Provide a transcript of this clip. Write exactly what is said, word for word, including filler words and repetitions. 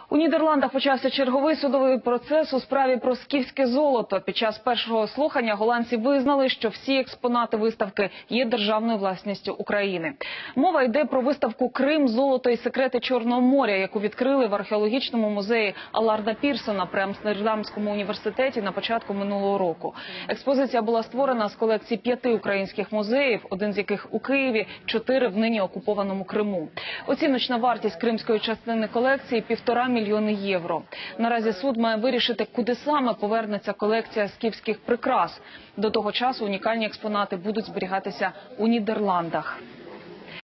У Нідерландах почався черговий судовий процес у справі про скіфське золото. Під час першого слухання голландці визнали, що всі експонати виставки є державною власністю України. Мова йде про виставку «Крим, золото і секрети Чорного моря», яку відкрили в археологічному музеї Алларда Пірсона при Амстердамському університеті на початку минулого року. Експозиція була створена з колекції п'яти українських музеїв, один з яких у Києві, чотири в нині окупованому Криму. Оціночна вартість кримської частини колекції – півтора мільйони євро. Наразі суд має вирішити, куди саме повернеться колекція скіфських прикрас. До того часу унікальні експонати будуть зберігатися у Нідерландах.